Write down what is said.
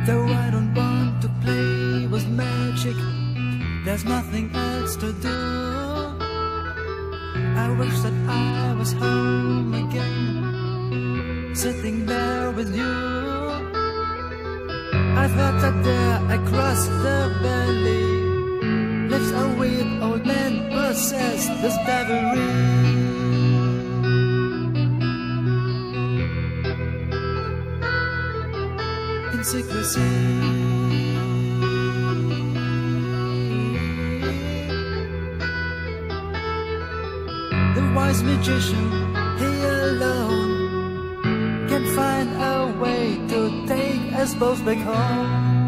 Though I don't want to play with magic, there's nothing else to do. I wish that I was home again, sitting there with you. I've heard that there across the valley lives a weird old man possessed with devilry. In secrecy, the wise magician, he alone can find a way to take us both back home.